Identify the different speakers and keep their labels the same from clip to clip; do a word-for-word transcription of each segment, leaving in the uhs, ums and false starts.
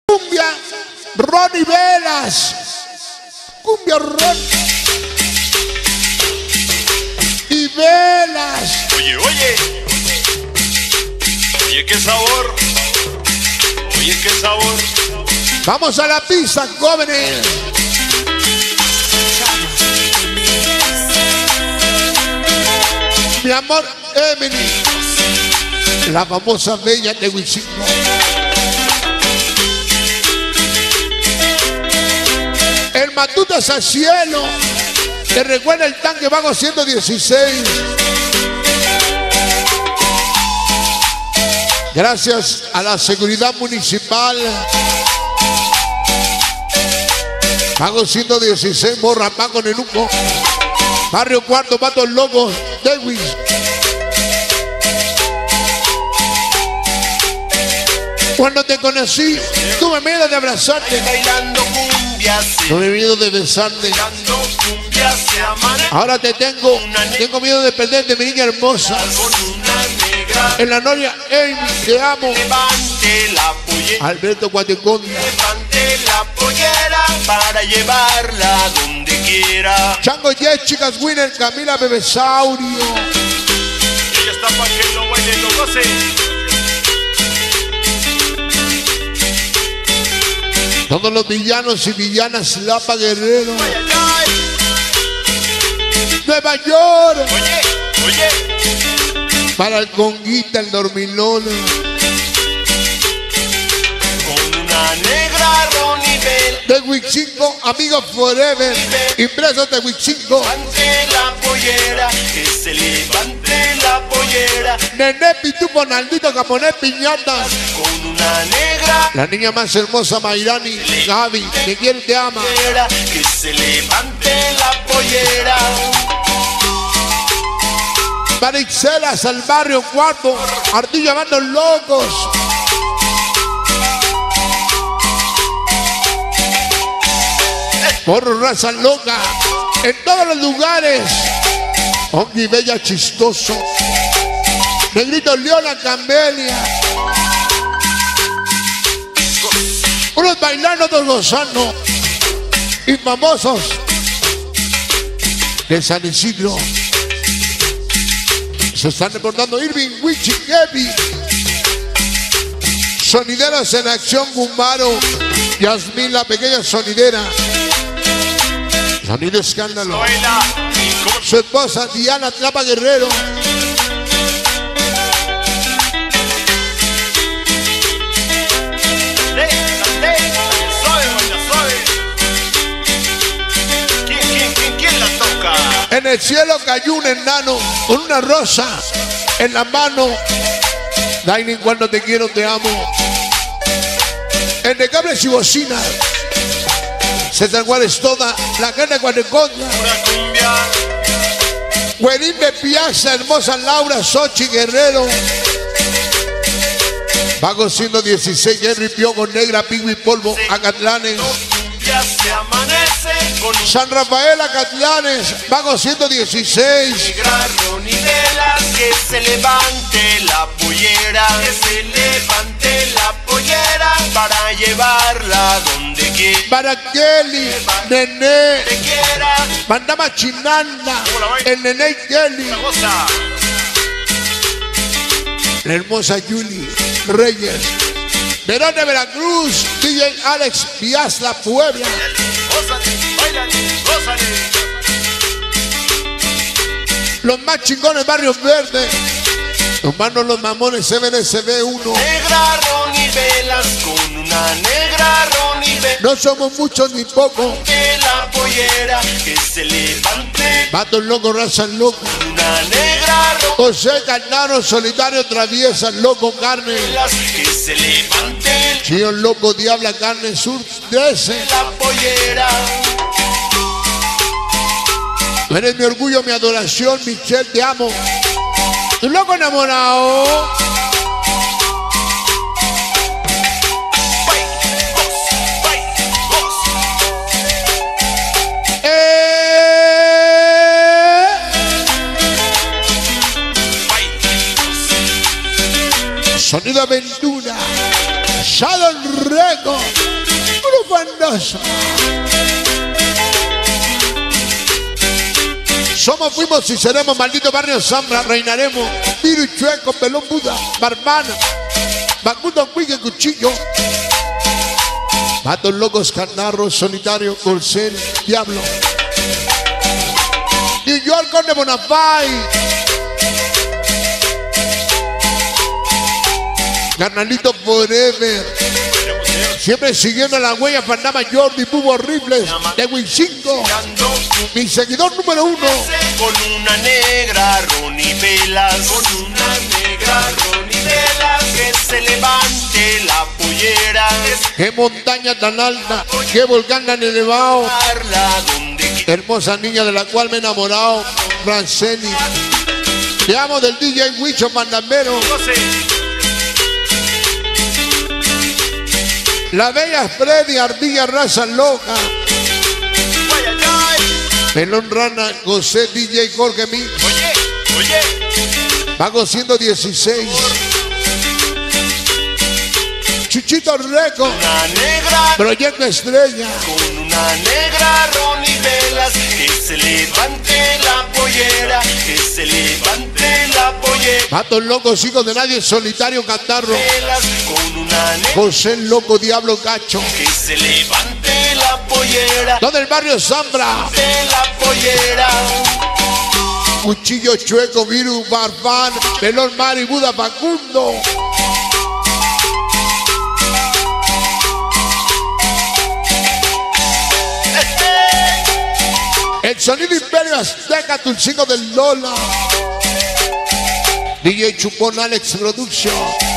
Speaker 1: Cumbia Ronnie Velas. Cumbia Ron y Velas.
Speaker 2: Oye, oye. Oye, qué sabor. Oye, qué sabor.
Speaker 1: Vamos a la pista, jóvenes. Mi amor, Emily, la famosa bella de Wisin. El Matutas al cielo. Te recuerda el tanque vago ciento dieciséis. Gracias a la seguridad municipal. Vago ciento dieciséis, Morra Paco Nenuco. Barrio Cuarto, Patos Locos, Dewis. Cuando te conocí, tuve miedo de abrazarte.
Speaker 2: Bailando cumbia,
Speaker 1: tuve miedo de besarte.
Speaker 2: cumbia,
Speaker 1: ahora te tengo, tengo miedo de perderte, mi niña hermosa. En la novia, Amy, te amo.
Speaker 2: Levante la pollera.
Speaker 1: Alberto Cuateconda.
Speaker 2: Levante la pollera para llevarla donde quiera.
Speaker 1: Chango Yes, Chicas Winner, Camila Bebesaurio.
Speaker 2: Ella está para que lo baile, lo goce.
Speaker 1: Todos los villanos y villanas, Lapa Guerrero.
Speaker 2: Ay, ay, ay.
Speaker 1: Nueva York.
Speaker 2: Oye, oye.
Speaker 1: Para el Conguita, el Dormilón.
Speaker 2: Con una negra Ronnie Bell.
Speaker 1: De Wick cinco, Amigos Forever. Impresos de Wick cinco.
Speaker 2: Levante la pollera, que se levante la pollera.
Speaker 1: Nené Pitufo, Naldito, Caponé, Piñatas.
Speaker 2: Con una negra.
Speaker 1: La niña más hermosa, Mayrani, Gaby, que quiere te ama.
Speaker 2: Que se levante la pollera.
Speaker 1: Para Ixelas, al barrio Cuarto, Ardilla Bandos Locos. Porro Raza Loca, en todos los lugares. Ongi Bella Chistoso. Negrito Leona Camelia. Unos bailando, otros gozando. Y famosos de San Isidro. Se están reportando Irving, Wichi, Kevin. Sonideros en acción, Gumbaro. Yasmín, la pequeña sonidera. Sonido Escándalo. Su esposa Diana Trapa Guerrero. En el cielo cayó un enano con una rosa en la mano. Dainin, cuando te quiero, te amo. En de cables y bocinas. César Juárez toda. La carne Cuateconda. Güerín de Piazza, hermosa Laura, Sochi Guerrero. Vago ciento dieciséis, Henry Piogo, Negra, Pigui Polvo, Acatlanes.
Speaker 2: Ya se amanece con
Speaker 1: San Rafael, Acatlanes, Vago ciento dieciséis.
Speaker 2: negra Ronnie Velas, que se levante la pollera, que se levante la pollera para llevarla donde quiera.
Speaker 1: Para Kelly, Nené,
Speaker 2: Te quiera,
Speaker 1: Mandama Chinanda, el Nené Kelly,
Speaker 2: goza.
Speaker 1: la hermosa Julie Reyes, Verón de Veracruz, D J Alex Piazza, Puebla.
Speaker 2: Gózale, báilale, gózale.
Speaker 1: Los más chingones, Barrio Verde. Los manos, los mamones, M N S B uno.
Speaker 2: Negra Ronnie Velas, con una negra Ronnie Velas.
Speaker 1: No somos muchos ni pocos.
Speaker 2: Que la pollera, que se levante.
Speaker 1: Vatos locos, razas locos.
Speaker 2: Una negra Ronnie
Speaker 1: José Carnaro, Solitario, Traviesa, Loco Carne.
Speaker 2: Velas, que se levante
Speaker 1: Chío Loco, Diabla Carne, Sur trece.
Speaker 2: la pollera.
Speaker 1: Tú eres mi orgullo, mi adoración, Michelle, te amo. Tu loco enamorado.
Speaker 2: Bye, goz, bye, goz.
Speaker 1: Eh.
Speaker 2: Bye, goz.
Speaker 1: Sonido Aventura. Shadow Record. bandazo. Somos, fuimos y seremos, maldito barrio Zambra, reinaremos. Viru y Chueco, Pelón Buda, Barbana, Bacundo, Cuigue, Cuchillo. Vatos locos, Carnarro, Solitario, Corcel, Diablo. New York, Conde Bonafay. Carnalito Forever. Siempre siguiendo la huella, Fandama, Jordi, Bubo Horribles, de Win cinco. Mi seguidor número uno.
Speaker 2: Con una negra Ronnie Velas. Con una negra Ronnie Velas. Que se levante la pollera.
Speaker 1: Qué montaña tan alta, qué volcán tan elevado.
Speaker 2: Donde
Speaker 1: Hermosa niña de la cual me he enamorado, Franceli. Te amo del D J Huicho Mandambero. La bella Freddy, Ardilla, Raza Loca. Pelón Rana, José, D J Jorge Mi.
Speaker 2: Oye, oye.
Speaker 1: Pago ciento dieciséis. Chuchito Reco.
Speaker 2: Una negra.
Speaker 1: Proyecto Estrella.
Speaker 2: Con una negra Ronnie Velas. Que se levante la pollera. Que se levante la pollera.
Speaker 1: Patos locos, hijos de nadie, Solitario, Catarro.
Speaker 2: Velas. Con una negra.
Speaker 1: José Loco, Diablo, Gacho.
Speaker 2: Que se levante la pollera.
Speaker 1: Todo el barrio Zambra.
Speaker 2: De la pollera.
Speaker 1: Cuchillo Chueco, Viru, Barbán, Pelón Mari, Buda, Facundo. El sonido Imperio Azteca, Tulcingo del Lola. D J Chupón, Alex Production.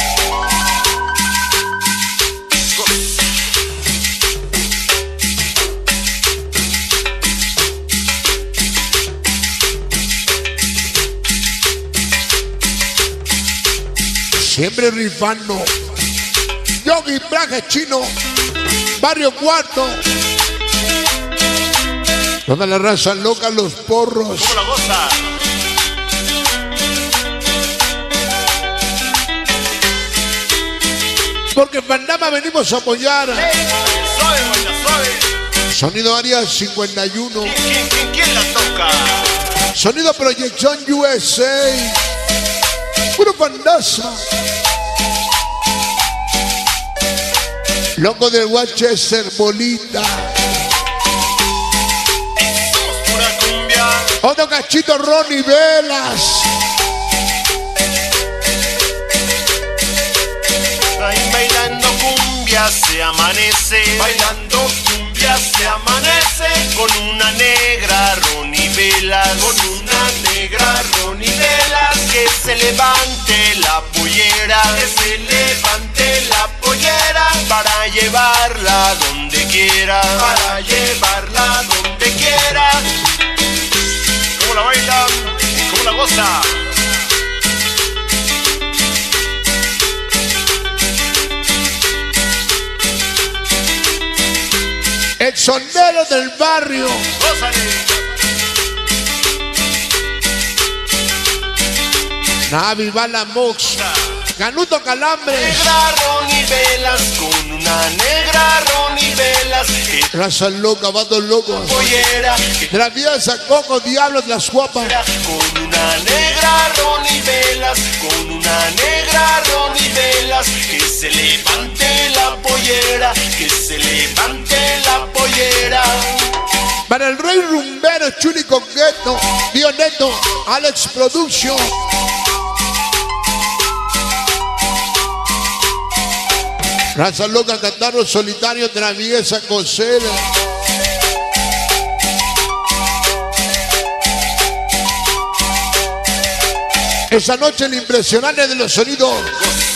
Speaker 1: Siempre rifando. Yogi, Braje Chino, Barrio Cuarto. Toda la raza loca, los porros.
Speaker 2: ¿Cómo la goza?
Speaker 1: Porque Fandama venimos a apoyar.
Speaker 2: Suave, buena, suave.
Speaker 1: Sonido Área cincuenta y uno.
Speaker 2: ¿Quién, quién, quién, quién la toca?
Speaker 1: Sonido Proyección U S A. Puro Fandaza. Loco del Winchester, Bolita.
Speaker 2: Somos pura cumbia.
Speaker 1: Otro cachito, Ronnie Velas.
Speaker 2: Ahí bailando cumbia se amanece. Bailando cumbia se amanece. Con una negra Ronnie Velas. Con una negra Ronnie Velas. Que se levante la pollera. Que se levante la pollera. Para llevarla donde quiera. Para llevarla donde quiera. ¿Cómo la bailan? ¿Cómo la goza?
Speaker 1: El sonero del barrio.
Speaker 2: ¡Gózale!
Speaker 1: Navi Bala Mox. Canuto Calambre.
Speaker 2: Negra Ronnie Velas. Con una negra Ronnie Velas. Que
Speaker 1: Raza loca, vatos locos.
Speaker 2: pollera. Que
Speaker 1: Traviesa, Coco, Diablos, las guapas.
Speaker 2: con una negra Ronnie Velas. Con una negra Ronnie Velas. Que se levante la pollera. Que se levante la pollera.
Speaker 1: Para el rey rumbero, Chuli Coqueto, Dioneto, Alex Production. Raza loca, Catarro, Solitario, Traviesa, Cosera. Esa noche el impresionante de los sonidos.